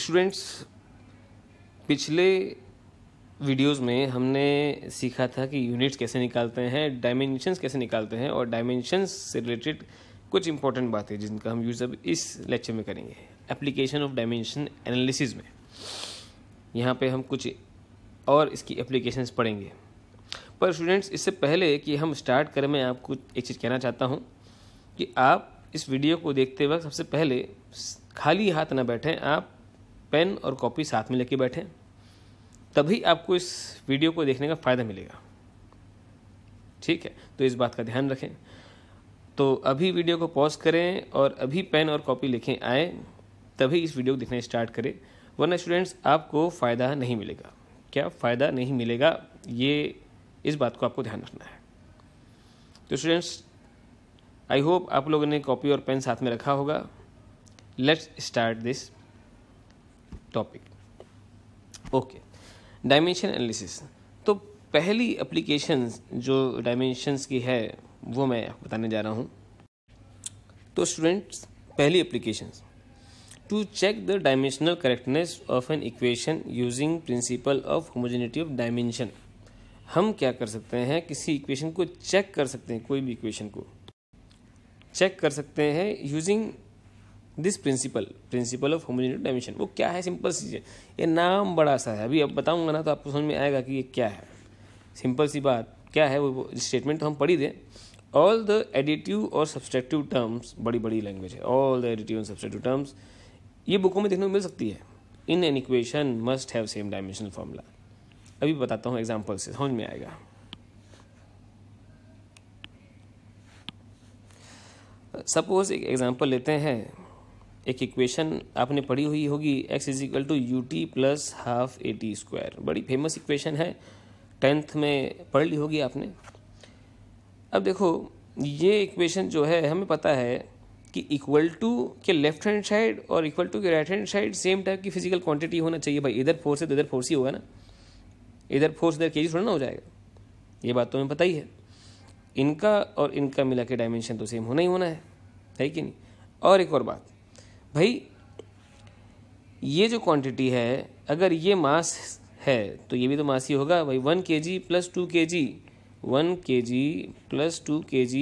Students, पिछले videos में हमने सीखा था कि यूनिट्स कैसे निकालते हैं, डायमेंशंस कैसे निकालते हैं, और डायमेंशंस से रिलेटेड कुछ इंपॉर्टेंट बातें जिनका हम यूज़ अब इस लेक्चर में करेंगे, एप्लीकेशन ऑफ डायमेंशन एनालिसिस में। यहाँ पे हम कुछ और इसकी एप्लीकेशंस पढ़ेंगे। पर स्टूडेंट्स, इससे पहले कि हम स्टार्ट करें, मैं आपको एक चीज़ कहना चाहता हूँ कि आप इस वीडियो को देखते वक्त सबसे पहले खाली हाथ ना बैठें, आप पेन और कॉपी साथ में लेके बैठें, तभी आपको इस वीडियो को देखने का फ़ायदा मिलेगा। ठीक है, तो इस बात का ध्यान रखें। तो अभी वीडियो को पॉज करें और अभी पेन और कॉपी लेके आए, तभी इस वीडियो को देखना स्टार्ट करें, वरना स्टूडेंट्स आपको फ़ायदा नहीं मिलेगा। क्या फ़ायदा नहीं मिलेगा, ये इस बात को आपको ध्यान रखना है। तो स्टूडेंट्स, आई होप आप लोगों ने कॉपी और पेन साथ में रखा होगा। Let's start this topic. Okay, dimension analysis. तो पहली एप्लीकेशन जो डायमेंशंस की है वो मैं आपको बताने जा रहा हूँ। तो स्टूडेंट्स, पहली application, to check the dimensional correctness of an equation using principle of homogeneity of dimension. हम क्या कर सकते हैं, किसी इक्वेशन को चेक कर सकते हैं, कोई भी इक्वेशन को चेक कर सकते हैं using this principle of homogeneity dimension. वो क्या है, सिंपल सी है, ये नाम बड़ा सा है, अभी अब बताऊंगा ना तो आपको समझ में आएगा कि ये क्या है। सिंपल सी बात क्या है, वो स्टेटमेंट तो हम पढ़ ही दें। ऑल द एडिटिव और सब्सट्रैक्टिव टर्म्स, बड़ी बड़ी लैंग्वेज है, all the additive and subtractive terms, ये बुकों में देखने को मिल सकती है। In an equation must have same dimensional formula. अभी बताता हूँ एग्जाम्पल से, समझ में आएगा। सपोज एक एग्जाम्पल लेते हैं, एक इक्वेशन आपने पढ़ी हुई होगी, x = ut + ½ at²। बड़ी फेमस इक्वेशन है, 10th में पढ़ ली होगी आपने। अब देखो, ये इक्वेशन जो है हमें पता है कि इक्वल टू के लेफ्ट हैंड साइड और इक्वल टू के right hand side same type की फिजिकल क्वांटिटी होना चाहिए। भाई इधर फोर्स है तो इधर फोर्स ही होगा ना, इधर फोर्स इधर केजी थोड़ा ना हो जाएगा, ये बात तो हमें पता ही है। इनका और इनका मिला के डायमेंशन तो सेम होना ही होना है कि नहीं। और एक और बात, भाई ये जो क्वांटिटी है, अगर ये मास है तो ये भी तो मास ही होगा। भाई 1 kg + 2 kg, 1 kg + 2 kg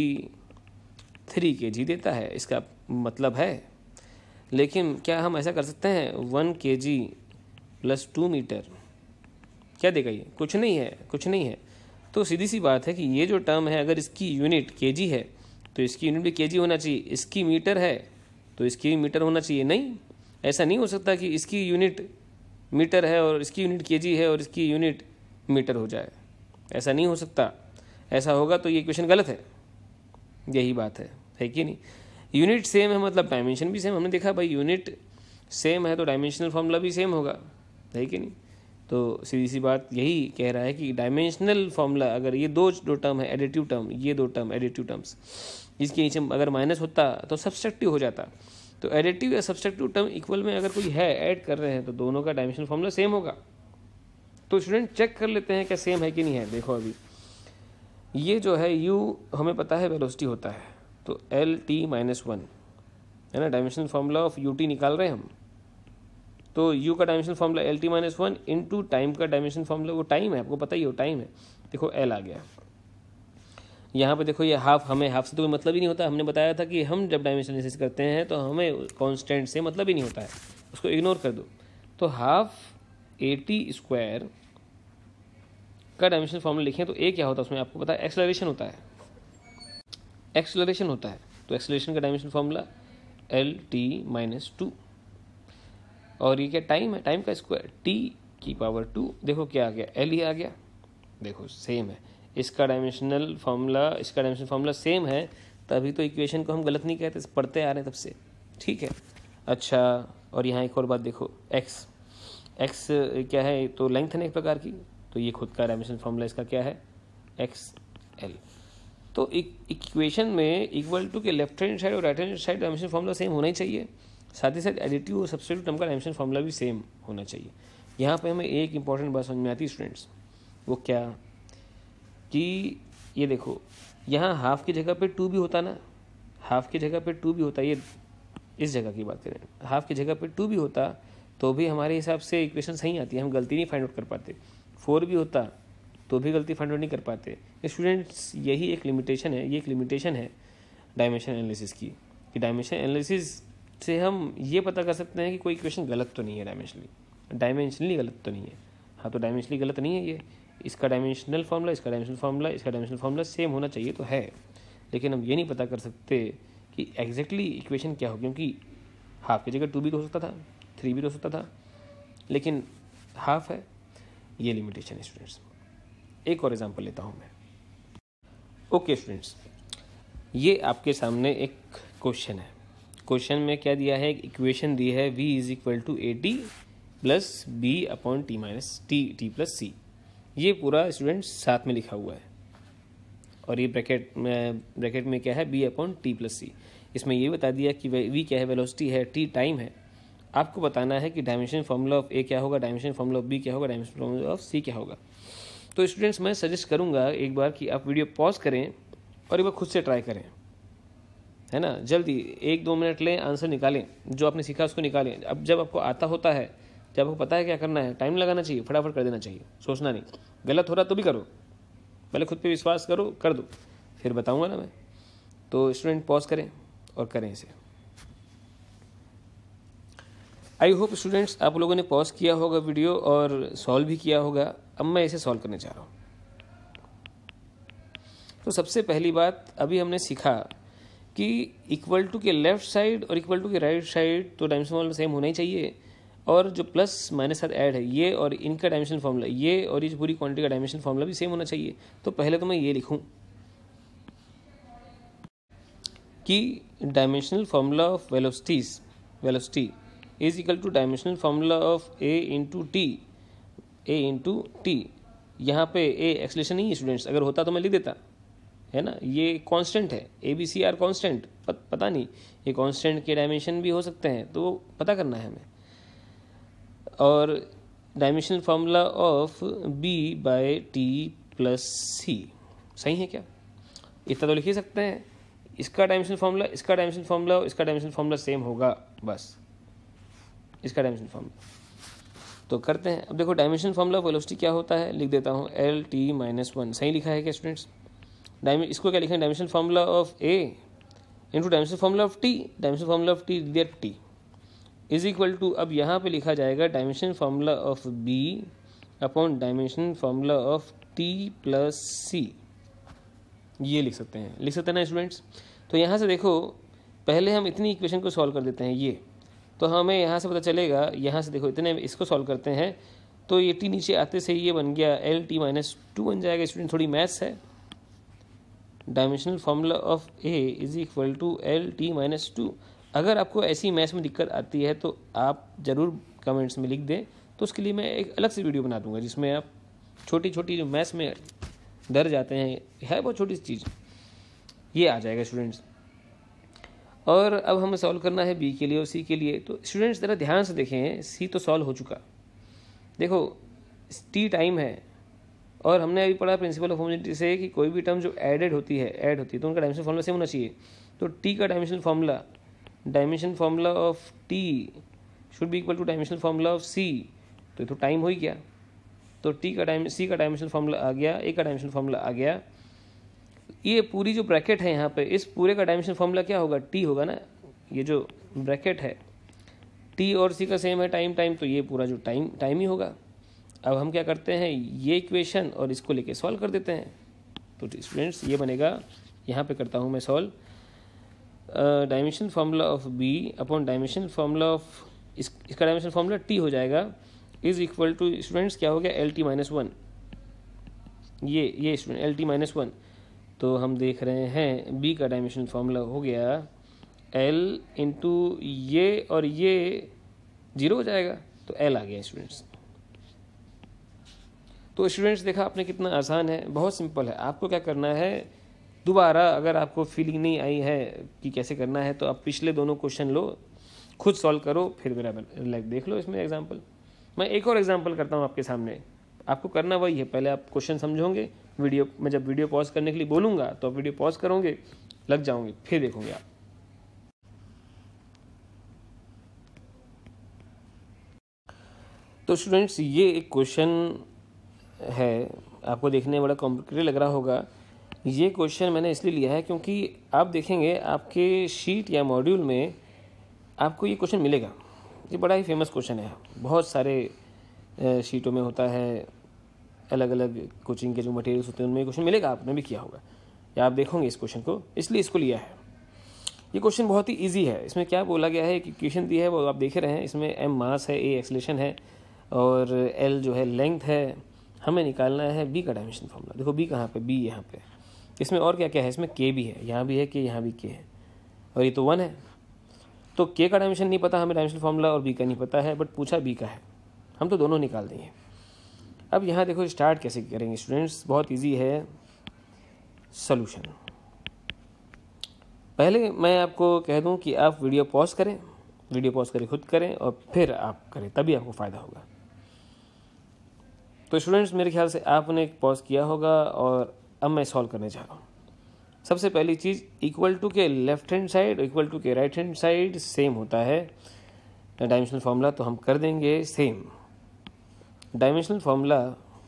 3 kg देता है, इसका मतलब है। लेकिन क्या हम ऐसा कर सकते हैं, 1 kg + 2 मीटर क्या देगा ये? कुछ नहीं है, कुछ नहीं है। तो सीधी सी बात है कि ये जो टर्म है, अगर इसकी यूनिट kg है तो इसकी यूनिट भी kg होना चाहिए, इसकी मीटर है तो इसकी मीटर होना चाहिए। नहीं, ऐसा नहीं हो सकता कि इसकी यूनिट मीटर है और इसकी यूनिट केजी है और इसकी यूनिट मीटर हो जाए, ऐसा नहीं हो सकता। ऐसा होगा तो ये इक्वेशन गलत है, यही बात है कि नहीं। यूनिट सेम है मतलब डायमेंशन भी सेम। हमने देखा भाई यूनिट सेम है तो डायमेंशनल फॉर्मूला भी सेम होगा, है कि नहीं। तो सीधी सी बात यही कह रहा है कि डायमेंशनल फॉर्मूला, अगर ये दो टर्म है एडिटिव टर्म, ये दो टर्म एडिटिव टर्म्स, इसके नीचे अगर माइनस होता तो सब्सट्रैक्टिव हो जाता। तो एडिटिव या सब्सट्रैक्टिव टर्म इक्वल में अगर कोई है, ऐड कर रहे हैं, तो दोनों का डायमेंशनल फॉर्मूला सेम होगा। तो स्टूडेंट चेक कर लेते हैं क्या सेम है कि नहीं है। देखो अभी ये जो है u हमें पता है वेलोसिटी होता है, तो LT-1 है ना, डायमेंशनल फॉर्मूला ऑफ ut निकाल रहे हैं हम। तो u का dimensional formula LT-1 into time का डायमेंशनल फॉर्मूला, वो टाइम है, आपको पता ही हो टाइम है। देखो L आ गया, यहाँ पे देखो ये हाफ, हमें हाफ से तो कोई मतलब ही नहीं होता। हमने बताया था कि हम जब डायमेंशन एनालिसिस करते हैं तो हमें कांस्टेंट से मतलब ही नहीं होता है, उसको इग्नोर कर दो। तो ½ at² का डायमेंशन फॉर्मूला लिखें तो ए क्या होता है उसमें, आपको पता है एक्सेलरेशन होता है, एक्सेलरेशन होता है। तो एक्सेलरेशन का डायमेंशन फॉर्मूला LT-2, और ये क्या टाइम है, टाइम का स्क्वायर T⁻²। देखो क्या आ गया, L ही आ गया। देखो सेम है, इसका डायमेंशनल फार्मूला, इसका डायमेंशनल फार्मूला सेम है, तभी तो इक्वेशन को हम गलत नहीं कहते, पढ़ते आ रहे हैं तब से। ठीक है, अच्छा। और यहाँ एक और बात देखो, x क्या है, तो लेंथ है ना एक प्रकार की, तो ये खुद का डायमेंशनल फार्मूला इसका क्या है, XL। तो इक्वेशन में इक्वल टू के लेफ्ट हैंड साइड और right hand side dimensional formula same होना ही चाहिए, साथ ही साथ एडिटिव और सब्सट्रैक्टिव टर्म का डायमेंशनल फार्मूला भी सेम होना चाहिए। यहाँ पे हमें एक इंपॉर्टेंट बात समझ में आती है स्टूडेंट्स, वो क्या कि ये देखो यहाँ हाफ की जगह पे 2 भी होता ना, हाफ की जगह पे 2 भी होता, ये इस जगह की बात करें, हाफ की जगह पे 2 भी होता तो भी हमारे हिसाब से इक्वेशन सही आती है, हम गलती नहीं फाइंड आउट कर पाते। 4 भी होता तो भी गलती फाइंड आउट नहीं कर पाते। स्टूडेंट्स यही एक लिमिटेशन है, ये एक लिमिटेशन है डायमेंशन एनालिसिस की, कि डायमेंशन एनालिसिस से हम ये पता कर सकते हैं कि कोई इक्वेशन गलत तो नहीं है, डायमेंशनली गलत तो नहीं है। हाँ, तो डायमेंशनली गलत नहीं है ये, इसका डायमेंशनल फार्मूला, इसका डायमेंशनल फार्मूला, इसका डायमेंशनल फार्मूला सेम होना चाहिए तो है, लेकिन हम ये नहीं पता कर सकते कि एग्जैक्टली इक्वेशन क्या हो, क्योंकि हाफ की जगह 2 भी हो सकता था, 3 भी हो सकता था, लेकिन हाफ है, ये लिमिटेशन है स्टूडेंट्स। एक और एग्जांपल लेता हूँ मैं। ओके स्टूडेंट्स, ये आपके सामने एक क्वेश्चन है। क्वेश्चन में क्या दिया है, एक इक्वेशन दी है v is equal to AT plus B upon T minus T plus C. ये पूरा स्टूडेंट्स साथ में लिखा हुआ है, और ये ब्रैकेट में क्या है, b upon T plus C. इसमें ये बता दिया कि v क्या है, वेलोसिटी है, t टाइम है। आपको बताना है कि डायमेंशन फार्मूला ऑफ a क्या होगा, डायमेंशन फार्मूला ऑफ b क्या होगा, डायमेंशन फार्मूला ऑफ c क्या होगा। तो स्टूडेंट्स मैं सजेस्ट करूंगा एक बार कि आप वीडियो पॉज करें और एक बार खुद से ट्राई करें, है ना। जल्दी 1-2 मिनट लें, आंसर निकालें, जो आपने सीखा उसको निकालें। अब जब आपको आता होता है, जब आपको पता है क्या करना है, टाइम लगाना चाहिए, फटाफट कर देना चाहिए, सोचना नहीं। गलत हो रहा तो भी करो, पहले खुद पे विश्वास करो, कर दो, फिर बताऊंगा ना मैं। तो स्टूडेंट पॉज करें और करें इसे। आई होप स्टूडेंट्स आप लोगों ने पॉज किया होगा वीडियो और सॉल्व भी किया होगा। अब मैं इसे सॉल्व करने जा रहा हूँ। तो सबसे पहली बात अभी हमने सीखा कि इक्वल टू के लेफ्ट साइड और इक्वल टू के राइट साइड तो डायमेंशन फार्मूला सेम होना ही चाहिए, और जो प्लस माइनस साथ ऐड है ये और इनका डायमेंशन फार्मूला, ये और इस पूरी क्वांटिटी का डायमेंशन फार्मूला भी सेम होना चाहिए। तो पहले तो मैं ये लिखूं कि dimensional formula of velocity is equal to dimensional formula of A into T. यहाँ पे ए एक्सेलरेशन नहीं है स्टूडेंट्स, अगर होता तो मैं लिख देता, है ना। ये कांस्टेंट है, ABC आर कांस्टेंट, पता नहीं ये कांस्टेंट के डायमेंशन भी हो सकते हैं, तो पता करना है हमें। और dimensional formula of B by T plus C, सही है क्या? इतना तो लिख ही सकते हैं। इसका डायमेंशनल फार्मूला, इसका डायमेंशनल फार्मूला, इसका डायमेंशनल फार्मूला सेम होगा, बस इसका डायमेंशनल फार्मूला। तो करते हैं। अब देखो डायमेंशनल फार्मूला वेलोसिटी क्या होता है, लिख देता हूँ LT-1। सही लिखा है क्या स्टूडेंट्स? इसको क्या लिखें, dimensional formula of A into dimensional formula of T, dimensional formula of T that T is equal to, अब यहाँ पे लिखा जाएगा dimensional formula of B upon dimensional formula of T plus C। ये लिख सकते हैं ना स्टूडेंट्स। तो यहाँ से देखो, पहले हम इतनी इक्वेशन को सॉल्व कर देते हैं, ये तो हमें यहाँ से पता चलेगा, यहाँ से देखो इतने इसको सॉल्व करते हैं तो ये T नीचे आते से ये बन गया LT-2 बन जाएगा। स्टूडेंट थोड़ी मैथ्स है। Dimensional formula of A is equal to LT-2। अगर आपको ऐसी मैथ्स में दिक्कत आती है तो आप ज़रूर कमेंट्स में लिख दें, तो उसके लिए मैं एक अलग से वीडियो बना दूंगा जिसमें आप छोटी छोटी जो मैथ्स में डर जाते हैं, है बहुत छोटी सी चीज़, ये आ जाएगा स्टूडेंट्स। और अब हमें सॉल्व करना है B के लिए और C के लिए। तो स्टूडेंट्स ज़रा ध्यान से देखें, C तो सॉल्व हो चुका, देखो T टाइम है, और हमने अभी पढ़ा प्रिंसिपल ऑफ होमोजेनिटी से कि कोई भी टर्म जो ऐड होती है तो उनका डायमेंशन फार्मूला सेम होना चाहिए। तो T का dimension formula of T should be equal to dimension formula of C। तो ये तो टाइम हो ही गया, तो C का डायमेंशन फार्मूला आ गया, A का डायमेंशन फार्मूला आ गया। ये पूरी जो ब्रैकेट है यहाँ पे, इस पूरे का डायमेंशन फार्मूला क्या होगा, T होगा ना। ये जो ब्रैकेट है T और C का सेम है टाइम, तो ये पूरा जो टाइम ही होगा। अब हम क्या करते हैं, ये इक्वेशन और इसको लेके सॉल्व कर देते हैं। तो स्टूडेंट्स ये बनेगा, यहाँ पे करता हूँ मैं solve, dimension formula of B upon dimension formula of इसका डायमेंशन फार्मूला T हो जाएगा, इज इक्वल टू स्टूडेंट्स क्या हो गया, LT-1। ये स्टूडेंट LT-1। तो हम देख रहे हैं B का डायमेंशन फार्मूला हो गया L इंटू ये, और ये 0 हो जाएगा, तो L आ गया स्टूडेंट्स। तो स्टूडेंट्स देखा आपने कितना आसान है, बहुत सिंपल है। आपको क्या करना है, दोबारा अगर आपको फीलिंग नहीं आई है कि कैसे करना है, तो आप पिछले दोनों क्वेश्चन लो, खुद सॉल्व करो, फिर मेरा देख लो इसमें एग्जाम्पल। मैं एक और एग्जाम्पल करता हूँ आपके सामने। आपको करना वही है, पहले आप क्वेश्चन समझोगे, मैं जब वीडियो पॉज करने के लिए बोलूँगा तो आप वीडियो पॉज करोगे, लग जाओगे, फिर देखोगे आप। तो स्टूडेंट्स ये एक क्वेश्चन है, आपको देखने में बड़ा कॉम्प्लिकेटेड लग रहा होगा। ये क्वेश्चन मैंने इसलिए लिया है क्योंकि आप देखेंगे आपके शीट या मॉड्यूल में आपको ये क्वेश्चन मिलेगा। ये बड़ा ही फेमस क्वेश्चन है, बहुत सारे शीटों में होता है, अलग अलग कोचिंग के जो मटेरियल्स होते हैं उनमें क्वेश्चन मिलेगा, आपने भी किया होगा या आप देखोगे इस क्वेश्चन को, इसलिए इसको लिया है। ये क्वेश्चन बहुत ही इजी है। इसमें क्या बोला गया है कि इक्वेशन दी है वो आप देख रहे हैं, इसमें m मास है, a एक्सेलरेशन है और l जो है लेंथ है। हमें निकालना है b का डायमेंशन फॉर्मूला। देखो b कहाँ पे, b यहाँ पे। इसमें और क्या क्या है, इसमें k भी है, यहाँ भी है k, यहाँ भी k है और ये तो 1 है। तो k का डायमेंशन नहीं पता हमें डायमेंशन फॉर्मूला, और b का नहीं पता है, बट पूछा b का है, हम तो दोनों निकाल देंगे। अब यहाँ देखो स्टार्ट कैसे करेंगे स्टूडेंट्स, बहुत ईजी है सॉल्यूशन। पहले मैं आपको कह दूं कि आप वीडियो पॉज करें, वीडियो पॉज करें, खुद करें और फिर आप करें, तभी आपको फ़ायदा होगा। तो स्टूडेंट्स मेरे ख्याल से आपने पॉज किया होगा और अब मैं सॉल्व करने जा रहा हूँ। सबसे पहली चीज़, इक्वल टू के left hand side equal to के राइट हैंड साइड सेम होता है डायमेंशनल फार्मूला, तो हम कर देंगे same. Dimensional formula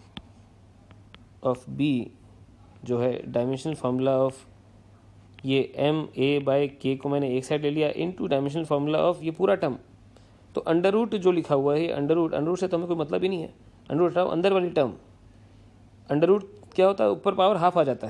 of b जो है डायमेंशनल फार्मूला ऑफ ये एम ए बाय के को मैंने एक साइड ले लिया इनटू डायमेंशनल फार्मूला ऑफ ये पूरा टर्म। तो अंडर रूट जो लिखा हुआ है, अंडर रूट से तो हमें कोई मतलब ही नहीं है, अंडर रूट हटाओ, अंदर वाली टर्म। अंडर रूट क्या होता है, ऊपर पावर हाफ आ जाता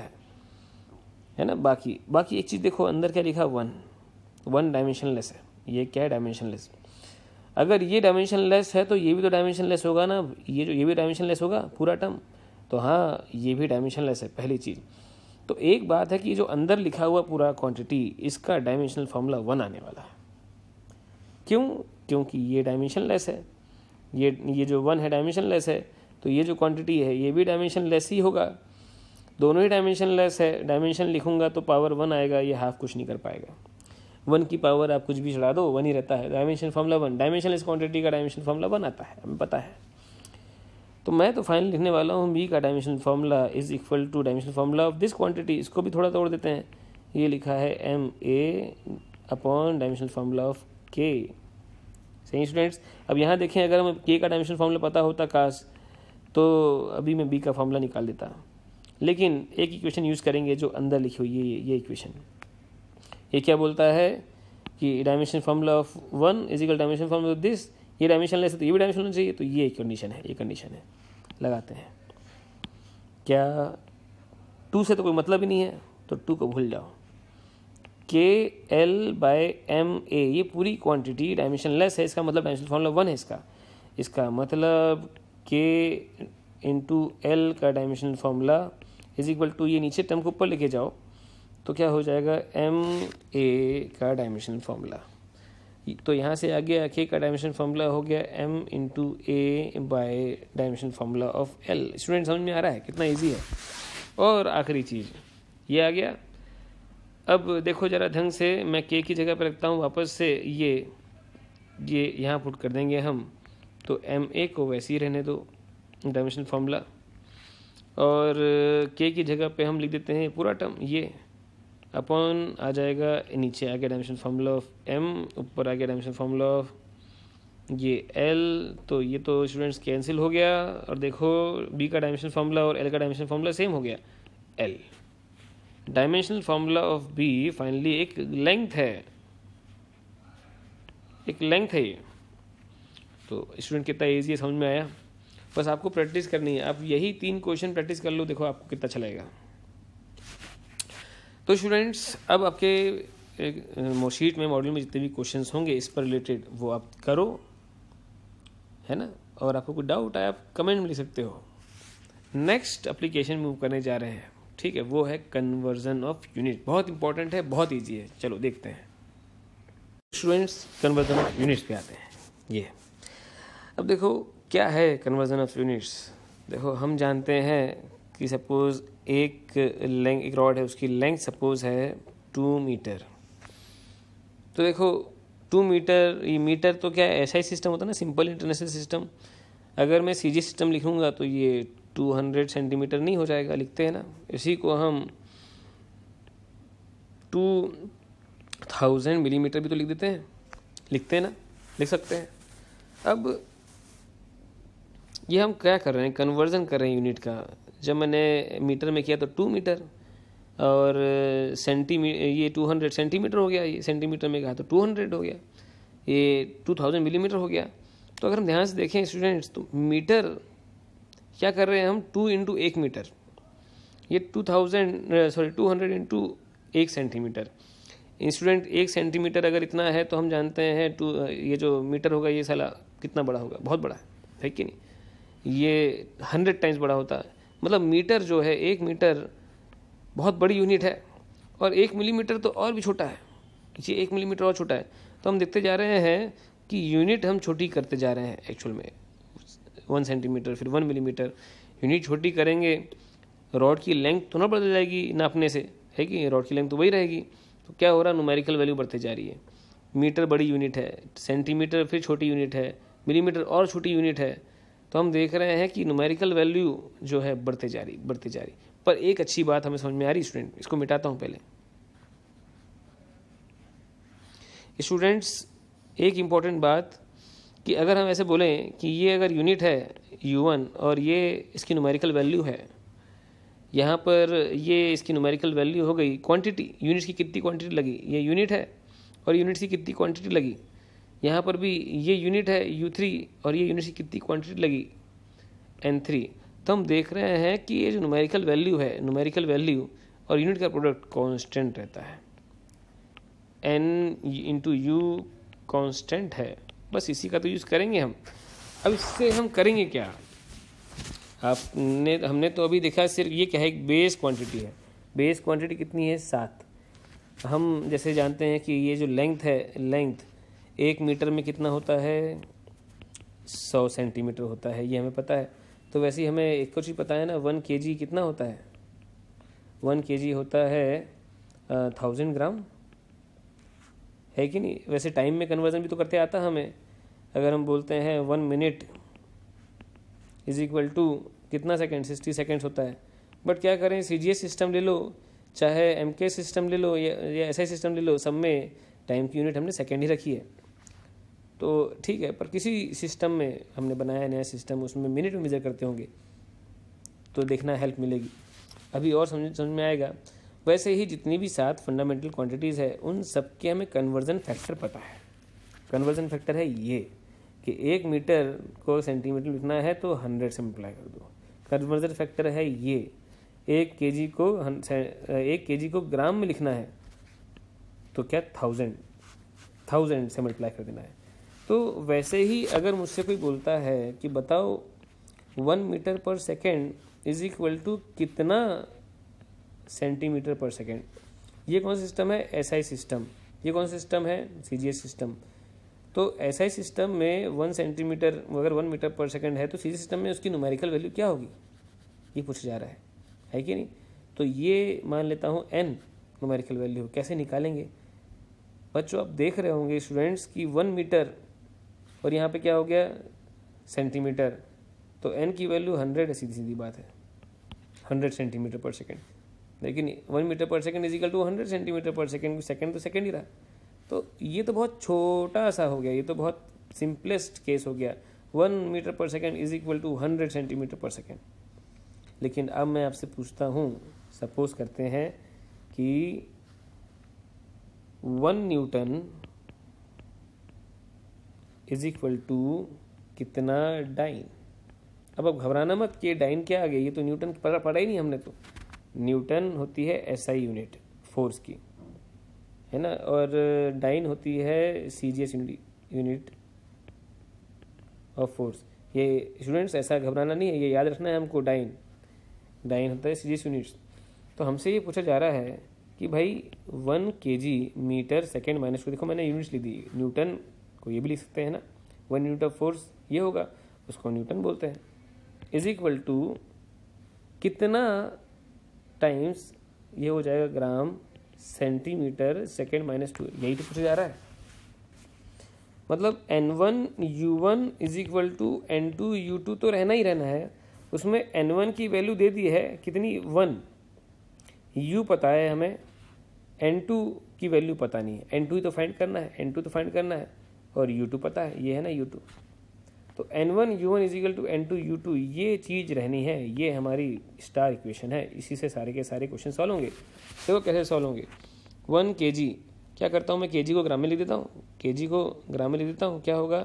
है ना। बाकी एक चीज़ देखो, अंदर क्या लिखा, 1 डायमेंशनलेस है। ये क्या है, डायमेंशनलेस। अगर ये डायमेंशनलेस है तो ये भी तो डायमेंशनलेस होगा ना, ये भी डायमेंशनलेस होगा पूरा टर्म। तो हाँ, ये भी डायमेंशनलेस है, पहली चीज़। तो एक बात है कि जो अंदर लिखा हुआ पूरा क्वांटिटी, इसका डायमेंशनल फार्मूला 1 आने वाला है। क्यों? क्योंकि ये डायमेंशनलेस है, ये जो 1 है डायमेंशनलेस है, तो ये जो क्वांटिटी है ये भी डायमेंशनलेस ही होगा। दोनों ही डायमेंशनलेस है, डायमेंशन लिखूंगा तो पावर 1 आएगा, ये हाफ कुछ नहीं कर पाएगा। 1 की पावर आप कुछ भी चढ़ा दो 1 ही रहता है। डायमेंशन फार्मूला 1, डायमेंशनलेस क्वांटिटी का डायमेंशन फार्मूला 1 आता है, हमें पता है। तो मैं तो फाइनल लिखने वाला हूँ b का dimensional formula is equal to dimensional formula of this quantity. इसको भी थोड़ा तोड़ देते हैं, ये लिखा है M A upon dimensional formula of k। सही स्टूडेंट्स। अब यहाँ देखें, अगर हमें k का डायमेंशनल फार्मूला पता होता काश, तो अभी मैं b का फार्मूला निकाल देता। लेकिन एक इक्वेशन यूज़ करेंगे जो अंदर लिखी हुई है, ये इक्वेशन। ये क्या बोलता है कि dimension formula of 1 is equal dimension formula of this. ये डायमेंशनलेस है तो ये भी डायमेंशन होना चाहिए, तो ये कंडीशन है, ये कंडीशन है। लगाते हैं, क्या 2 से तो कोई मतलब ही नहीं है, तो 2 को भूल जाओ। के एल बाय एम ए, ये पूरी क्वांटिटी डायमेंशनलेस है, इसका मतलब डायमेंशनल फार्मूला 1 है इसका मतलब के इंटू एल का dimensional formula is equal to, ये नीचे टर्म को ऊपर लेके जाओ तो क्या हो जाएगा, एम ए का डायमेंशनल फार्मूला। तो यहाँ से आगे के का डायमेंशन फार्मूला हो गया m into A by dimension formula of l। Student समझ में आ रहा है कितना इजी है। और आखिरी चीज़ ये आ गया। अब देखो ज़रा ढंग से, मैं k की जगह पर रखता हूँ वापस से, ये यहाँ पुट कर देंगे हम, तो एम ए को वैसे ही रहने दो डायमेंशन फार्मूला, और k की जगह पे हम लिख देते हैं पूरा टर्म, ये अपॉन आ जाएगा, नीचे आ गया डायमेंशन फार्मूला ऑफ m, ऊपर आ गया डायमेंशन फार्मूला ऑफ ये l। तो ये तो स्टूडेंट्स कैंसिल हो गया, और देखो b का डायमेंशन फार्मूला और l का डायमेंशन फार्मूला सेम हो गया, l। Dimensional formula of b finally एक लेंथ है, ये। तो स्टूडेंट कितना ईजी है, समझ में आया। बस आपको प्रैक्टिस करनी है, आप यही 3 क्वेश्चन प्रैक्टिस कर लो, देखो आपको कितना अच्छा लगेगा। तो स्टूडेंट्स, अब आपके शीट में, मॉड्यूल में जितने भी क्वेश्चंस होंगे इस पर रिलेटेड, वो आप करो, है ना। और आपको कोई डाउट आया आप कमेंट में लिख सकते हो। नेक्स्ट एप्लीकेशन मूव करने जा रहे हैं, ठीक है, वो है कन्वर्जन ऑफ यूनिट। बहुत इंपॉर्टेंट है, बहुत ईजी है, चलो देखते हैं। स्टूडेंट्स, कन्वर्जन ऑफ यूनिट्स पे आते हैं। ये अब देखो क्या है कन्वर्जन ऑफ यूनिट्स। देखो हम जानते हैं कि सपोज एक रॉड है, उसकी लेंथ सपोज है 2 मीटर। तो देखो 2 मीटर, ये मीटर तो क्या ऐसा ही सिस्टम होता है ना, सिंपल इंटरनेशनल सिस्टम। अगर मैं सीजी सिस्टम लिखूंगा तो ये 200 सेंटीमीटर नहीं हो जाएगा, लिखते हैं ना। इसी को हम 2000 मिलीमीटर भी तो लिख देते हैं, लिखते हैं ना, लिख सकते हैं। अब ये हम क्या कर रहे हैं, कन्वर्जन कर रहे हैं यूनिट का। जब मैंने मीटर में किया तो 2 मीटर, और ये 200 सेंटीमीटर हो गया, ये सेंटीमीटर में कहा तो 200 हो गया, ये 2000 मिलीमीटर हो गया। तो अगर हम ध्यान से देखें स्टूडेंट्स, तो मीटर क्या कर रहे हैं हम, 2 इंटू 1 मीटर, ये 200 इंटू 1 सेंटीमीटर। स्टूडेंट 1 सेंटीमीटर अगर इतना है तो हम जानते हैं ये जो मीटर होगा ये साला कितना बड़ा होगा, बहुत बड़ा है कि नहीं, ये 100 टाइम्स बड़ा होता है। मतलब मीटर जो है, 1 मीटर बहुत बड़ी यूनिट है, और 1 मिलीमीटर तो और भी छोटा है, ये 1 मिलीमीटर और छोटा है। तो हम देखते जा रहे हैं कि यूनिट हम छोटी करते जा रहे हैं एक्चुअल में, 1 सेंटीमीटर, फिर 1 मिलीमीटर, यूनिट छोटी करेंगे, रॉड की लेंथ तो ना बदल जाएगी नापने से, है कि रॉड की लेंथ तो वही रहेगी। तो क्या हो रहा है, न्यूमेरिकल वैल्यू बढ़ती जा रही है। मीटर बड़ी यूनिट है, सेंटीमीटर फिर छोटी यूनिट है, मिलीमीटर और छोटी यूनिट है। तो हम देख रहे हैं कि न्यूमेरिकल वैल्यू जो है बढ़ती जा रही। पर एक अच्छी बात हमें समझ में आ रही स्टूडेंट, इसको मिटाता हूँ पहले। स्टूडेंट्स एक इम्पॉर्टेंट बात, कि अगर हम ऐसे बोलें कि ये अगर यूनिट है U1 और ये इसकी न्यूमेरिकल वैल्यू है, यहाँ पर ये इसकी न्यूमेरिकल वैल्यू हो गई क्वांटिटी, यूनिट्स की कितनी क्वांटिटी लगी, ये यूनिट है, और यूनिट्स की कितनी क्वांटिटी लगी, यहाँ पर भी ये यूनिट है U3 और ये यूनिट्स की कितनी क्वांटिटी लगी N3। तो हम देख रहे हैं कि ये जो न्यूमेरिकल वैल्यू है, न्यूमेरिकल वैल्यू और यूनिट का प्रोडक्ट कांस्टेंट रहता है, N इंटू U कांस्टेंट है। बस इसी का तो यूज़ करेंगे हम। अब इससे हम करेंगे क्या, हमने तो अभी देखा सिर्फ ये क्या है, एक बेस क्वांटिटी है। बेस क्वांटिटी कितनी है, 7। हम जैसे जानते हैं कि ये जो लेंथ है, लेंथ 1 मीटर में कितना होता है, 100 सेंटीमीटर होता है, ये हमें पता है। तो वैसे ही हमें एक कुछ ही पता है ना, 1 kg कितना होता है, 1 kg होता है 1000 ग्राम, है कि नहीं। वैसे टाइम में कन्वर्जन भी तो करते आता हमें। अगर हम बोलते हैं 1 मिनट इज इक्वल टू कितना सेकेंड, 60 सेकेंड्स होता है। बट क्या करें, CGS सिस्टम ले लो, चाहे MK सिस्टम ले लो, या SI सिस्टम ले लो, सब में टाइम की यूनिट हमने सेकेंड ही रखी है। तो ठीक है, पर किसी सिस्टम में हमने बनाया नया सिस्टम, उसमें मिनट में मेजर करते होंगे, तो देखना हेल्प मिलेगी, अभी और समझ में आएगा। वैसे ही जितनी भी 7 फंडामेंटल क्वांटिटीज़ है, उन सब के हमें कन्वर्जन फैक्टर पता है। कन्वर्जन फैक्टर है ये कि 1 मीटर को सेंटीमीटर लिखना है तो 100 से मल्टीप्लाई कर दो। कन्वर्जन फैक्टर है ये 1 केजी को ग्राम में लिखना है तो क्या 1000 से मल्टीप्लाई कर देना है। तो वैसे ही अगर मुझसे कोई बोलता है कि बताओ 1 metre per second is equal to कितना सेंटीमीटर पर सेकेंड, ये कौन सा सिस्टम है, SI सिस्टम। ये कौन सा सिस्टम है, CGS सिस्टम। तो SI सिस्टम में 1 सेंटीमीटर अगर 1 मीटर पर सेकेंड है, तो CGS सिस्टम में उसकी न्यूमेरिकल वैल्यू क्या होगी, ये पूछा जा रहा है कि नहीं। तो ये मान लेता हूँ N न्यूमेरिकल वैल्यू, कैसे निकालेंगे बच्चों। आप देख रहे होंगे स्टूडेंट्स कि 1 मीटर और यहाँ पे क्या हो गया सेंटीमीटर, तो N की वैल्यू 100 है, सीधी सीधी बात है, 100 सेंटीमीटर पर सेकेंड। लेकिन 1 metre per second is equal to 100 centimetre per second, second तो सेकेंड ही रहा। तो ये तो बहुत छोटा सा हो गया, ये तो बहुत सिंपलेस्ट केस हो गया, 1 metre per second is equal to 100 centimetre per second. लेकिन अब मैं आपसे पूछता हूँ, सपोज करते हैं कि 1 न्यूटन इज इक्वल टू कितना डाइन। अब घबराना मत कि डाइन क्या आ गया, ये तो न्यूटन पढ़ा ही नहीं हमने। तो न्यूटन होती है SI यूनिट फोर्स की, है ना, और डाइन होती है CGS यूनिट ऑफ फोर्स। ये स्टूडेंट्स ऐसा घबराना नहीं है, ये याद रखना है हमको, डाइन होता है CGS यूनिट्स। तो हमसे ये पूछा जा रहा है कि भाई 1 kg मीटर सेकेंड माइनस को, देखो मैंने यूनिट्स लिख दी, न्यूटन को ये भी लिख सकते हैं ना, 1 यूनिट ऑफ फोर्स ये होगा, उसको न्यूटन बोलते हैं, इज इक्वल टू कितना टाइम्स ये हो जाएगा ग्राम सेंटीमीटर सेकेंड माइनस 2, यही तो पूछा जा रहा है। मतलब N1 U1 is equal to N2 U2 तो रहना ही रहना है। उसमें N1 की वैल्यू दे दी है कितनी, 1, U पता है हमें, N2 की वैल्यू पता नहीं है, N2 ही तो फाइंड करना है, N2 तो फाइंड करना है, और U2 पता है, ये है ना U2। तो N1U1 इजिकल टू N2U2 ये चीज़ रहनी है, ये हमारी स्टार इक्वेशन है। इसी से सारे के सारे क्वेश्चन सॉल्व होंगे। देखो कैसे सॉल्व होंगे। 1 kg, क्या करता हूँ मैं, kg को ग्राम में लिख देता हूँ, kg को ग्राम में लिख देता हूँ, क्या होगा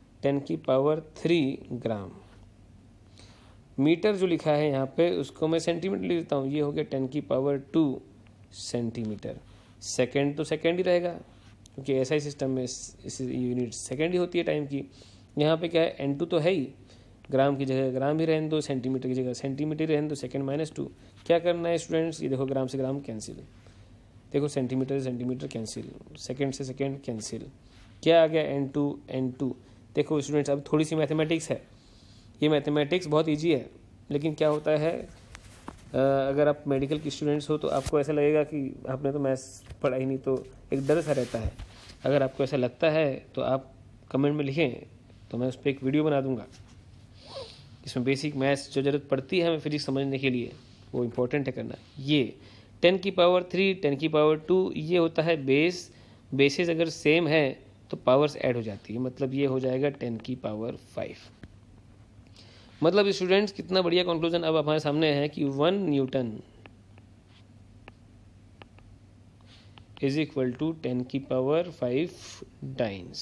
10³ ग्राम। मीटर जो लिखा है यहाँ पे उसको मैं सेंटीमीटर लिख देता हूँ, ये हो गया 10² सेंटीमीटर। सेकेंड तो सेकेंड ही रहेगा क्योंकि ऐसा ही सिस्टम में इस यूनिट सेकेंड ही होती है टाइम की। यहाँ पे क्या है, N2 तो है ही, ग्राम की जगह ग्राम ही रहने दो, सेंटीमीटर की जगह सेंटीमीटर ही रहने दो, सेकेंड -2। क्या करना है स्टूडेंट्स, ये देखो ग्राम से ग्राम कैंसिल, देखो सेंटीमीटर से सेंटीमीटर कैंसिल, सेकेंड से सेकेंड कैंसिल, क्या आ गया N2। देखो स्टूडेंट्स अब थोड़ी सी मैथमेटिक्स है, ये मैथमेटिक्स बहुत ईजी है, लेकिन क्या होता है अगर आप मेडिकल के स्टूडेंट्स हो तो आपको ऐसा लगेगा कि आपने तो मैथ्स पढ़ा ही नहीं, तो एक डर सा रहता है। अगर आपको ऐसा लगता है तो आप कमेंट में लिखें, तो मैं उस पर एक वीडियो बना दूंगा। इसमें बेसिक मैथ्स जो ज़रूरत पड़ती है हमें फिजिक्स समझने के लिए, वो इम्पोर्टेंट है करना। ये 10³ 10² ये होता है बेस, बेसिस अगर सेम है तो पावर्स ऐड हो जाती है, मतलब ये हो जाएगा 10⁵। मतलब स्टूडेंट्स कितना बढ़िया कंक्लूजन अब हमारे सामने है कि 1 newton is equal to 10⁵ dynes.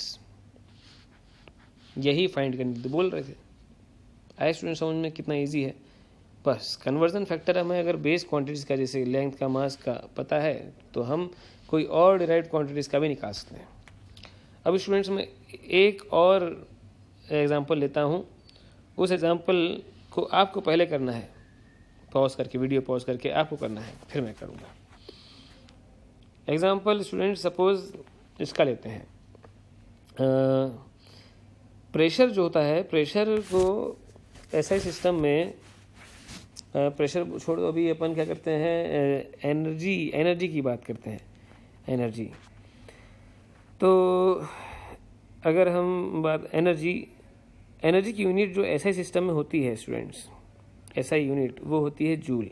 यही फाइंड करने तो बोल रहे थे। आए स्टूडेंट समझ में कितना इजी है। बस कन्वर्जन फैक्टर हमें अगर बेस क्वांटिटीज का जैसे लेंथ का मास का पता है तो हम कोई और डिराइव्ड क्वांटिटीज का भी निकाल सकते हैं। अब स्टूडेंट्स में एक और एग्जांपल लेता हूँ, उस एग्जांपल को आपको पहले करना है, पॉज करके वीडियो पॉज करके आपको करना है, फिर मैं करूँगा। एग्जांपल स्टूडेंट सपोज इसका लेते हैं, प्रेशर जो होता है, प्रेशर को ऐसा सिस्टम में प्रेशर छोड़ दो, अभी अपन क्या करते हैं एनर्जी की बात करते हैं। एनर्जी तो अगर हम बात एनर्जी की यूनिट जो ऐसा सिस्टम में होती है स्टूडेंट्स, ऐसा यूनिट वो होती है जूल,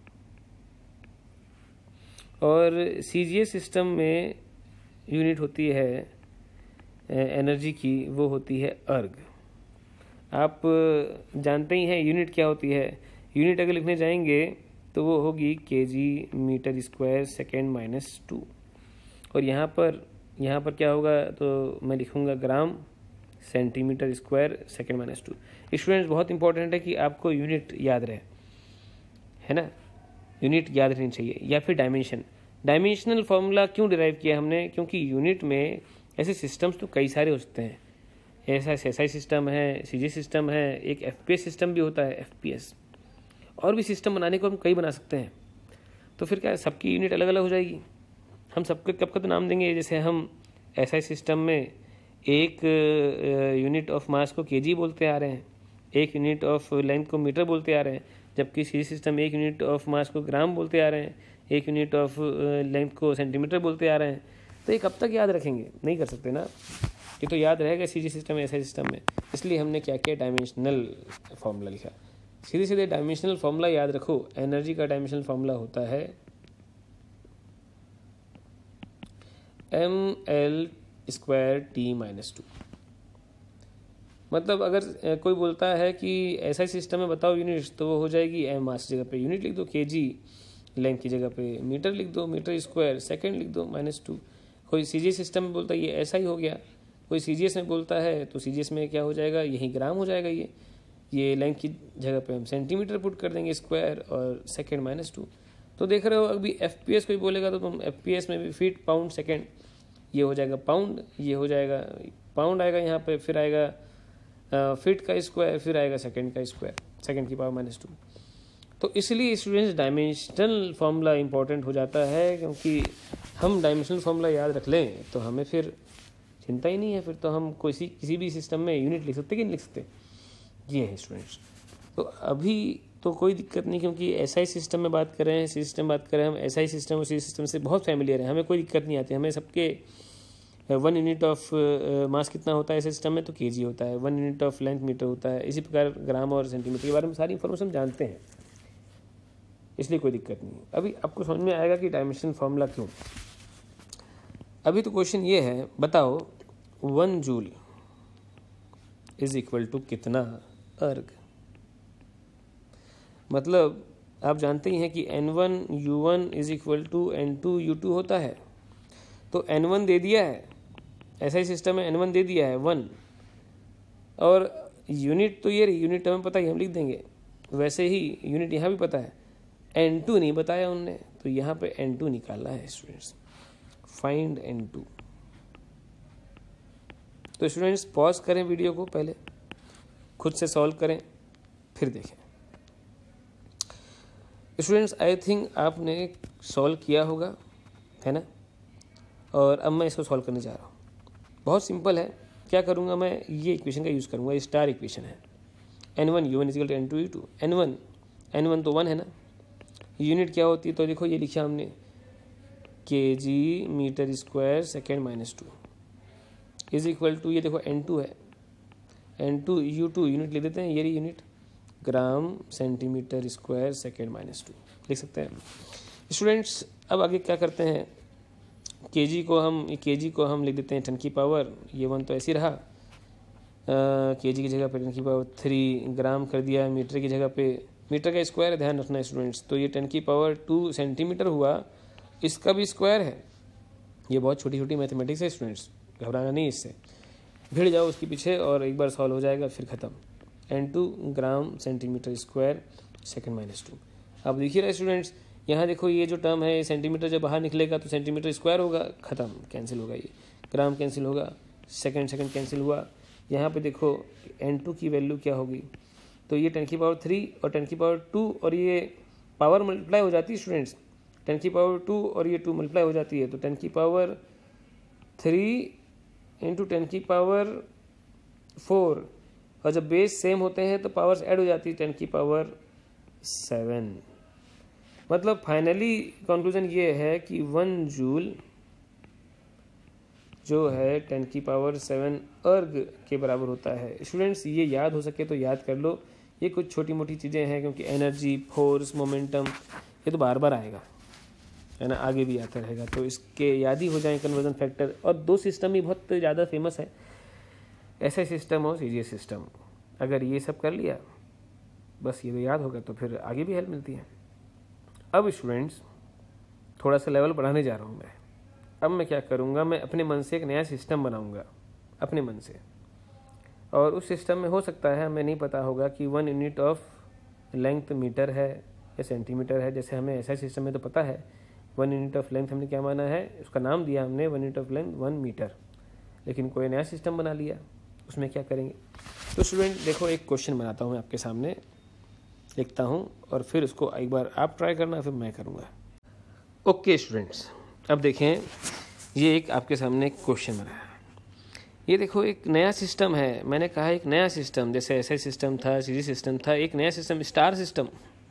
और सीजीएस सिस्टम में यूनिट होती है एनर्जी की, वो होती है अर्ग। आप जानते ही हैं यूनिट क्या होती है। यूनिट अगर लिखने जाएंगे तो वो होगी kg मीटर स्क्वायर सेकेंड -2, और यहाँ पर क्या होगा तो मैं लिखूँगा gram centimetre square second -2। Students बहुत इंपॉर्टेंट है कि आपको यूनिट याद रहे, है ना, यूनिट याद रहनी चाहिए। या फिर डायमेंशनल फॉर्मूला क्यों डिराइव किया हमने, क्योंकि यूनिट में ऐसे सिस्टम्स तो कई सारे हो सकते हैं। ऐसा SI सिस्टम है, CG सिस्टम है, एक FPS सिस्टम भी होता है, FPS, और भी सिस्टम बनाने को हम कई बना सकते हैं। तो फिर क्या सबकी यूनिट अलग अलग हो जाएगी, हम सबके कब का तो नाम देंगे। जैसे हम SI सिस्टम में एक यूनिट ऑफ मास को kg बोलते आ रहे हैं, एक यूनिट ऑफ लेंथ को मीटर बोलते आ रहे हैं, जबकि CG सिस्टम एक यूनिट ऑफ मास को ग्राम बोलते आ रहे हैं, एक यूनिट ऑफ लेंथ को सेंटीमीटर बोलते आ रहे हैं। तो ये कब तक याद रखेंगे, नहीं कर सकते ना, ये तो याद रहेगा CG सिस्टम SI सिस्टम में। इसलिए हमने क्या किया, डायमेंशनल फार्मूला लिखा। सीधे डायमेंशनल फार्मूला याद रखो। एनर्जी का डायमेंशनल फार्मूला होता है mL²T-2। मतलब अगर कोई बोलता है कि ऐसा सिस्टम में बताओ यूनिट्स, तो वो हो जाएगी m मास की जगह पे यूनिट लिख दो, kg लेंथ की जगह पे मीटर लिख दो, मीटर स्क्वायर, सेकेंड लिख दो -2। कोई CG सिस्टम में बोलता है ये ऐसा ही हो गया, कोई CGS में बोलता है तो CGS में क्या हो जाएगा, यही ग्राम हो जाएगा। ये लेंथ की जगह पे हम सेंटीमीटर पुट कर देंगे स्क्वायर, और सेकेंड -2। तो देख रहे हो अभी FPS कोई बोलेगा तो तुम FPS में भी फीट पाउंड सेकेंड, ये हो जाएगा पाउंड, ये हो जाएगा पाउंड आएगा यहाँ पे, फिर आएगा फीट का स्क्वायर, फिर आएगा सेकेंड का स्क्वायर, सेकेंड की पावर -2। तो इसलिए स्टूडेंट्स डायमेंशनल फार्मूला इंपॉर्टेंट हो जाता है, क्योंकि हम डायमेंशनल फार्मूला याद रख लें तो हमें फिर चिंता ही नहीं है, फिर तो हम किसी भी सिस्टम में यूनिट लिख सकते कि नहीं लिख सकते। ये है स्टूडेंट्स। तो अभी तो कोई दिक्कत नहीं, क्योंकि SI सिस्टम में बात कर रहे हैं, सिस्टम बात कर रहे हैं, हम SI सिस्टम और CG सिस्टम से बहुत फैमिलियर है, हमें कोई दिक्कत नहीं आती। हमें सबके 1 यूनिट ऑफ मास कितना होता है इस सिस्टम में, तो kg होता है, 1 यूनिट ऑफ लेंथ मीटर होता है, इसी प्रकार ग्राम और सेंटीमीटर के बारे में सारी इन्फॉर्मेशन जानते हैं, इसलिए कोई दिक्कत नहीं। अभी आपको समझ में आएगा कि डायमेंशनल फार्मूला क्यों। अभी तो क्वेश्चन ये है, बताओ 1 जूल इज इक्वल टू कितना अर्ग। मतलब आप जानते ही हैं कि N1U1 is equal to N2U2 होता है। तो N1 दे दिया है, ऐसा ही सिस्टम है, N1 दे दिया है 1, और यूनिट तो ये रही, यूनिट हमें पता ही, हम लिख देंगे। वैसे ही यूनिट यहाँ भी पता है, N2 नहीं बताया उनने, तो यहाँ पे N2 निकालना है स्टूडेंट्स। Find N2। तो स्टूडेंट्स पॉज करें वीडियो को, पहले खुद से सॉल्व करें, फिर देखें। स्टूडेंट्स आई थिंक आपने सॉल्व किया होगा, है ना। और अब मैं इसको सॉल्व करने जा रहा हूँ। बहुत सिंपल है। क्या करूँगा मैं, ये इक्वेशन का यूज़ करूँगा, स्टार इक्वेशन है। N1U1 equal to N2U2। N1 तो 1 है ना। यूनिट क्या होती है, तो देखो ये लिखा हमने kg metre square second minus 2 is equal to, ये देखो N2 है, N2U2 यूनिट लिख देते हैं, ये रही unit, gram centimetre square second minus 2 लिख सकते हैं स्टूडेंट्स। अब आगे क्या करते हैं, kg को हम लिख देते हैं 10 की पावर, ये 1 तो ऐसे ही रहा, kg की जगह पे 10 की पावर 3, ग्राम कर दिया मीटर की जगह पे, मीटर का स्क्वायर है, ध्यान रखना है स्टूडेंट्स। तो ये 10 की पावर 2 सेंटीमीटर हुआ, इसका भी स्क्वायर है। ये बहुत छोटी छोटी मैथमेटिक्स है स्टूडेंट्स, घबराना नहीं इससे, भिड़ जाओ उसके पीछे और एक बार सॉल्व हो जाएगा, फिर ख़त्म। N2 gram centimetre square second minus 2। अब देखिए रहे स्टूडेंट्स, यहाँ देखो ये जो टर्म है, सेंटीमीटर जब बाहर निकलेगा तो सेंटीमीटर स्क्वायर होगा, ख़त्म, कैंसिल होगा, ये ग्राम कैंसिल होगा, सेकेंड कैंसिल हुआ। यहाँ पे देखो N2 की वैल्यू क्या होगी, तो ये 10 की पावर 3 और 10 की पावर 2, और ये पावर मल्टीप्लाई हो जाती है स्टूडेंट्स, 10 की पावर 2 और ये 2 मल्टीप्लाई हो जाती है, तो 10 की पावर 3 इंटू 10 की पावर 4, और जब बेस सेम होते हैं तो पावर्स ऐड हो जाती है, 10 की पावर 7। मतलब फाइनली कंक्लूजन ये है कि 1 जूल जो है 10 की पावर 7 अर्ग के बराबर होता है। स्टूडेंट्स ये याद हो सके तो याद कर लो, ये कुछ छोटी मोटी चीज़ें हैं, क्योंकि एनर्जी, फोर्स, मोमेंटम ये तो बार बार आएगा, है ना, आगे भी आता रहेगा, तो इसके याद ही हो जाए कन्वर्जन फैक्टर। और 2 सिस्टम ही बहुत ज़्यादा फेमस है, ऐसा सिस्टम और सीजीएस सिस्टम। अगर ये सब कर लिया, बस ये तो याद होगा, तो फिर आगे भी हेल्प मिलती है। अब स्टूडेंट्स थोड़ा सा लेवल बढ़ाने जा रहा हूँ मैं। अब मैं क्या करूँगा, मैं अपने मन से एक नया सिस्टम बनाऊँगा, अपने मन से। और उस सिस्टम में हो सकता है हमें नहीं पता होगा कि 1 यूनिट ऑफ लेंथ मीटर है या सेंटीमीटर है। जैसे हमें ऐसा सिस्टम में तो पता है 1 यूनिट ऑफ लेंथ हमने क्या माना है, उसका नाम दिया हमने 1 यूनिट ऑफ लेंथ 1 मीटर। लेकिन कोई नया सिस्टम बना लिया, उसमें क्या करेंगे। तो स्टूडेंट देखो, एक क्वेश्चन बनाता हूँ मैं आपके सामने, लिखता हूँ और फिर उसको एक बार आप ट्राई करना, फिर मैं करूँगा। ओके स्टूडेंट्स, अब देखें, ये एक आपके सामने क्वेश्चन बना है। ये देखो एक नया सिस्टम है, मैंने कहा एक नया सिस्टम, जैसे ऐसा सिस्टम था, सीरीज सिस्टम था, एक नया system star system.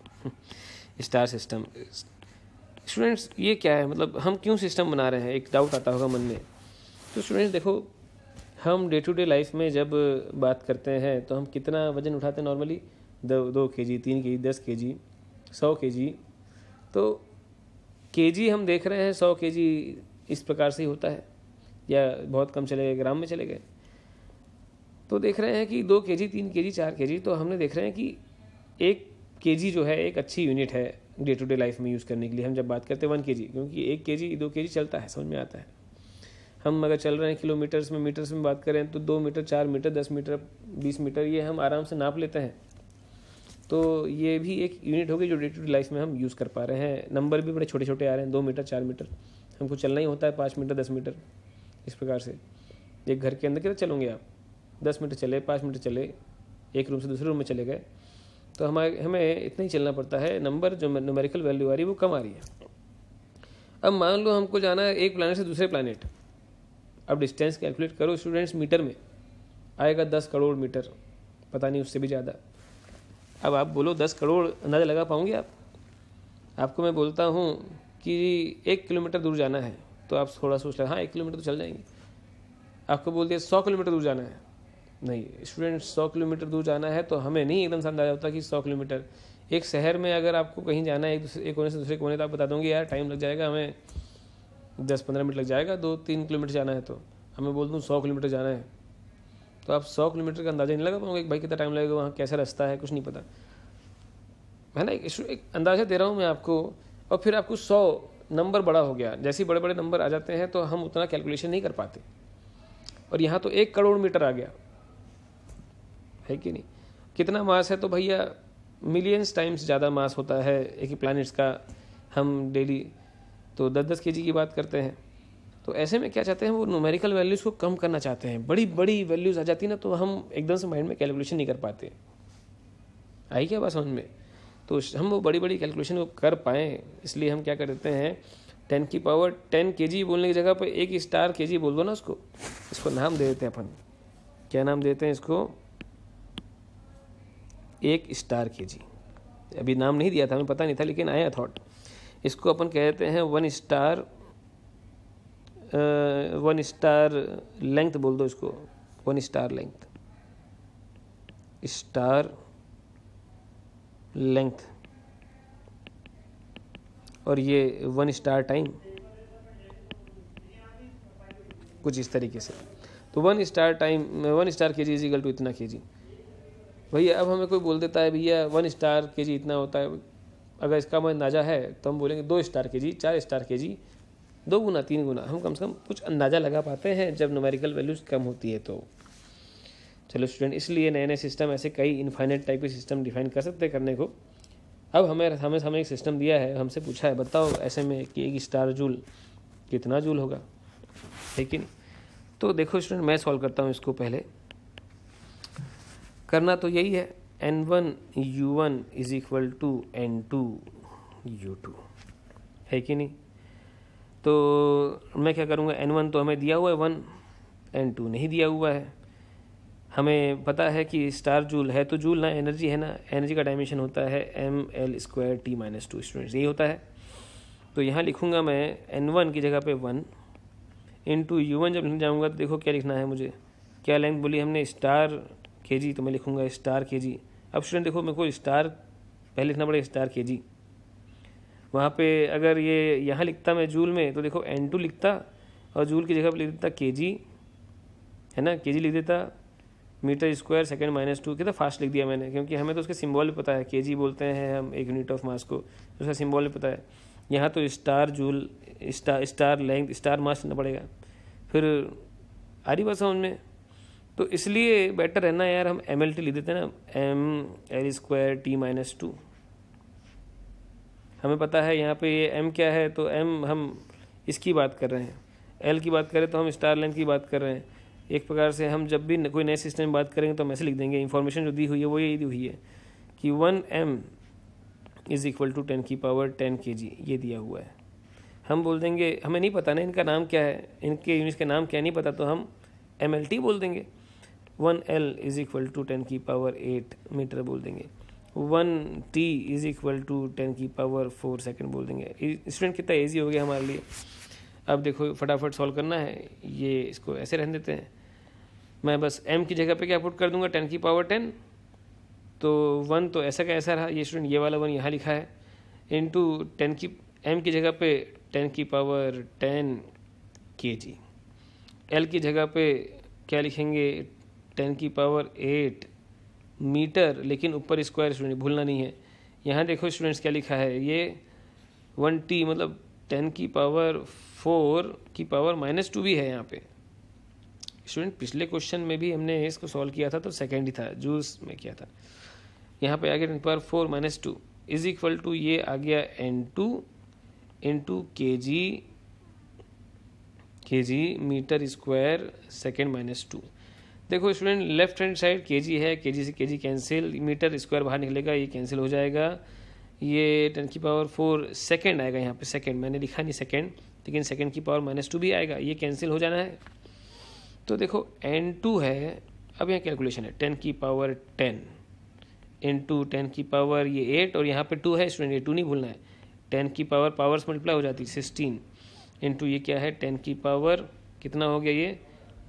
Star system students ये क्या है, मतलब हम क्यों सिस्टम बना रहे हैं, एक डाउट आता होगा मन में। तो स्टूडेंट्स देखो, हम डे टू डे लाइफ में जब बात करते हैं तो हम कितना वज़न उठाते हैं normally, 2 kg, 3 kg, 10 kg, 100 kg। तो kg हम देख रहे हैं 100 kg इस प्रकार से ही होता है, या बहुत कम चले गए, ग्राम में चले गए, तो देख रहे हैं कि 2 kg, 3 kg, 4 kg। तो हमने देख रहे हैं कि 1 kg जो है एक अच्छी यूनिट है डे टू डे लाइफ में यूज़ करने के लिए। हम जब बात करते हैं 1 kg, क्योंकि 1 kg 2 kg चलता है, समझ में आता है। हम अगर चल रहे हैं किलोमीटर्स में, मीटर्स में बात करें तो 2 मीटर, 4 मीटर, 10 मीटर, 20 मीटर, ये हम आराम से नाप लेते हैं। तो ये भी एक यूनिट होगी जो डे टू डे लाइफ में हम यूज़ कर पा रहे हैं। नंबर भी बड़े छोटे छोटे आ रहे हैं, 2 मीटर, 4 मीटर, हमको चलना ही होता है 5 मीटर, 10 मीटर, इस प्रकार से। एक घर के अंदर कितना चलोगे आप, 10 मीटर चले, 5 मीटर चले, एक रूम से दूसरे रूम में चले गए, तो हमें इतना ही चलना पड़ता है। नंबर जो न्यूमेरिकल वैल्यू आ रही है वो कम आ रही है। अब मान लो हमको जाना है एक प्लैनेट से दूसरे प्लैनेट, अब डिस्टेंस कैलकुलेट करो स्टूडेंट्स, मीटर में आएगा 10 करोड़ मीटर, पता नहीं उससे भी ज़्यादा। अब आप बोलो 10 करोड़ अंदाज़ा लगा पाओगे आप? आपको मैं बोलता हूँ कि 1 किलोमीटर दूर जाना है, तो आप थोड़ा सोच लें, हाँ 1 किलोमीटर तो चल जाएंगे। आपको बोल दिया 100 किलोमीटर दूर जाना है, नहीं स्टूडेंट्स 100 किलोमीटर दूर जाना है तो हमें नहीं एकदम से अंदाजा होता कि 100 किलोमीटर। एक शहर में अगर आपको कहीं जाना है एक कोने से दूसरे कोने, तो आप बता दोगे यार टाइम लग जाएगा, हमें 10-15 मिनट लग जाएगा, 2-3 किलोमीटर जाना है। तो हमें बोल दूँ 100 किलोमीटर जाना है, तो आप 100 किलोमीटर का अंदाज़ा नहीं लगा पाओगे भाई कितना टाइम लगेगा, वहाँ कैसा रास्ता है, कुछ नहीं पता है ना। एक अंदाज़ा दे रहा हूँ मैं आपको। और फिर आपको 100 नंबर बड़ा हो गया, जैसे बड़े बड़े नंबर आ जाते हैं तो हम उतना कैलकुलेशन नहीं कर पाते। और यहाँ तो 1 करोड़ मीटर आ गया है कि नहीं। कितना मास है, तो भैया मिलियंस टाइम्स ज़्यादा मास होता है एक प्लैनेट्स का। हम डेली तो 10-10 केजी की बात करते हैं। तो ऐसे में क्या चाहते हैं, वो न्यूमेरिकल वैल्यूज़ को कम करना चाहते हैं। बड़ी बड़ी वैल्यूज़ आ जाती ना तो हम एकदम से माइंड में कैलकुलेशन नहीं कर पाते। आई क्या बात समझ में। तो हम वो बड़ी बड़ी कैलकुलेशन को कर पाएँ, इसलिए हम क्या कर देते हैं 10 की पावर 10 kg बोलने की जगह पर 1 स्टार kg बोल दो ना उसको। इसको नाम दे देते हैं अपन, क्या नाम देते हैं इसको, 1 स्टार kg। अभी नाम नहीं दिया था, हमें पता नहीं था, लेकिन आया थॉट। इसको अपन कहते हैं 1 स्टार लेंथ बोल दो इसको, 1 स्टार लेंथ, स्टार लेंथ। और ये 1 स्टार टाइम, कुछ इस तरीके से। तो 1 star time 1 star kg is equal to इतना kg। भैया अब हमें कोई बोल देता है भैया 1 स्टार kg इतना होता है, अगर इसका हमें अंदाज़ा है तो हम बोलेंगे 2 स्टार kg, 4 स्टार kg, 2 गुना 3 गुना। हम कम से कम कुछ अंदाज़ा लगा पाते हैं जब न्यूमेरिकल वैल्यूज़ कम होती है तो। चलो स्टूडेंट, इसलिए नए नए सिस्टम, ऐसे कई इनफाइनाइट टाइप के सिस्टम डिफाइन कर सकते हैं करने को। अब हमें एक सिस्टम दिया है, हमसे पूछा है बताओ ऐसे में कि 1 स्टार जूल कितना जूल होगा, है कि नहीं। तो देखो स्टूडेंट, मैं सॉल्व करता हूँ इसको। पहले करना तो यही है, N1 U1 is equal to N2 U2, है कि नहीं। तो मैं क्या करूँगा, N1 तो हमें दिया हुआ है 1, N2 नहीं दिया हुआ है। हमें पता है कि स्टार जूल है तो जूल ना एनर्जी है ना, एनर्जी का डायमेंशन होता है ml² T-2 स्टूडेंट्स, यही होता है। तो यहाँ लिखूँगा मैं N1 की जगह पे 1 इंटू U1। जब लिखने जाऊँगा तो देखो क्या लिखना है मुझे, क्या लेंथ बोली हमने, स्टार kg, तो मैं लिखूँगा स्टार kg। अब स्टूडेंट देखो, मेरे को स्टार पहले लिखना पड़ेगा स्टार kg। वहाँ पे अगर ये यहाँ लिखता मैं जूल में तो देखो N2 लिखता और जूल की जगह पर लिख देता kg, है ना, kg लिख देता मीटर स्क्वायर सेकेंड -2। कितना फास्ट लिख दिया मैंने, क्योंकि हमें तो उसके सिंबल भी पता है, kg बोलते हैं हम 1 यूनिट ऑफ मास को, उसका सिंबल भी पता है। यहाँ तो star joule, star length, star mass लिखना पड़ेगा। फिर आ रही बात समझ में। तो इसलिए बेटर है ना यार, हम mlt लिख देते हैं ना, ml² T-2। हमें पता है यहाँ पे ये m क्या है, तो m हम इसकी बात कर रहे हैं, l की बात करें तो हम स्टार लेंथ की बात कर रहे हैं। एक प्रकार से हम जब भी कोई नए सिस्टम में बात करेंगे तो हम ऐसे लिख देंगे, इन्फॉर्मेशन जो दी हुई है वो ये दी हुई है कि 1m इज इक्वल टू 10 की पावर 10 kg, ये दिया हुआ है। हम बोल देंगे, हमें नहीं पता ना इनका नाम क्या है, इनके यूनिट्स के नाम क्या नहीं पता, तो हम mlt बोल देंगे। 1l इज इक्वल टू 10 की पावर 8 मीटर बोल देंगे। 1t इज इक्वल टू 10 की पावर 4 सेकेंड बोल देंगे। स्टूडेंट कितना ईजी हो गया हमारे लिए। अब देखो फटाफट सॉल्व करना है, ये इसको ऐसे रहने देते हैं। मैं बस m की जगह पे क्या पुट कर दूंगा, 10 की पावर 10, तो 1 तो ऐसा का ऐसा रहा, ये स्टूडेंट ये वाला 1 यहाँ लिखा है, इंटू 10 की m की जगह पे 10 की पावर 10 kg। l की जगह पे क्या लिखेंगे, 10 की पावर 8 मीटर, लेकिन ऊपर स्क्वायर स्टूडेंट भूलना नहीं है। यहाँ देखो स्टूडेंट्स क्या लिखा है, ये 1t मतलब 10 की पावर 4 की पावर -2 भी है यहाँ पे। स्टूडेंट पिछले क्वेश्चन में भी हमने इसको सॉल्व किया था तो सेकेंड ही था, जूस में किया था। यहाँ पे आ गया 10 की पावर 4 -2 इज इक्वल टू, ये आ गया N2 into kg metre square second -2। देखो student left hand side kg है, kg से kg कैंसिल, मीटर स्क्वायर बाहर निकलेगा, ये कैंसिल हो जाएगा। ये 10 की पावर 4 सेकेंड आएगा, यहाँ पे सेकेंड मैंने लिखा नहीं सेकेंड, लेकिन सेकेंड की पावर -2 भी आएगा, ये कैंसिल हो जाना है। तो देखो N2 है, अब यहाँ कैलकुलेशन है 10 की पावर 10 इंटू 10 की पावर ये 8, और यहाँ पे 2 है स्टूडेंट, ये 2 नहीं भूलना है। 10 की पावर पावर्स मल्टीप्लाई हो जाती है 16 इंटू ये क्या है 10 की पावर कितना हो गया ये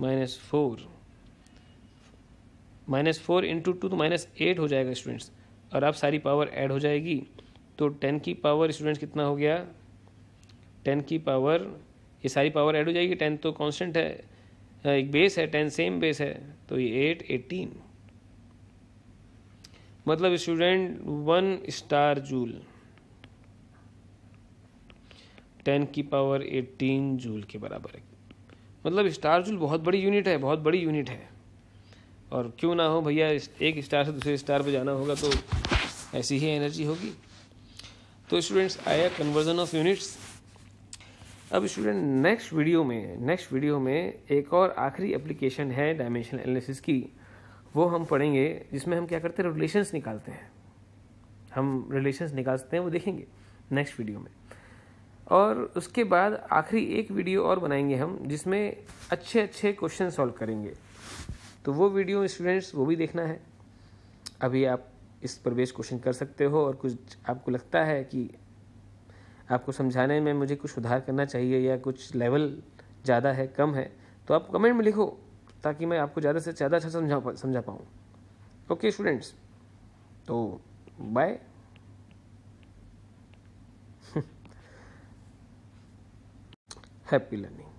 -4 इंटू 2 तो -8 हो जाएगा स्टूडेंट्स। और अब सारी पावर ऐड हो जाएगी तो 10 की पावर स्टूडेंट्स कितना हो गया, 10 की पावर, ये सारी पावर ऐड हो जाएगी, 10 तो कांस्टेंट है, एक बेस है 10 सेम बेस है, तो ये 8 18, मतलब स्टूडेंट 1 स्टार जूल 10 की पावर 18 जूल के बराबर है। मतलब स्टार जूल बहुत बड़ी यूनिट है, बहुत बड़ी यूनिट है। और क्यों ना हो भैया, एक स्टार से दूसरे स्टार पे जाना होगा तो ऐसी ही एनर्जी होगी। तो स्टूडेंट्स आया कन्वर्जन ऑफ यूनिट्स। अब स्टूडेंट नेक्स्ट वीडियो में एक और आखिरी एप्लीकेशन है डायमेंशनल एनालिसिस की, वो हम पढ़ेंगे, जिसमें हम क्या करते हैं, रिलेशंस निकालते हैं। हम रिलेशंस निकालते हैं, वो देखेंगे नेक्स्ट वीडियो में। और उसके बाद आखिरी एक वीडियो और बनाएंगे हम, जिसमें अच्छे अच्छे क्वेश्चन सॉल्व करेंगे। तो वो वीडियो स्टूडेंट्स वो भी देखना है। अभी आप इस पर बेस्ड क्वेश्चन कर सकते हो, और कुछ आपको लगता है कि आपको समझाने में मुझे कुछ सुधार करना चाहिए या कुछ लेवल ज़्यादा है कम है, तो आप कमेंट में लिखो, ताकि मैं आपको ज़्यादा से ज़्यादा अच्छा समझा पाऊँ। ओके स्टूडेंट्स, तो बाय। Happy learning.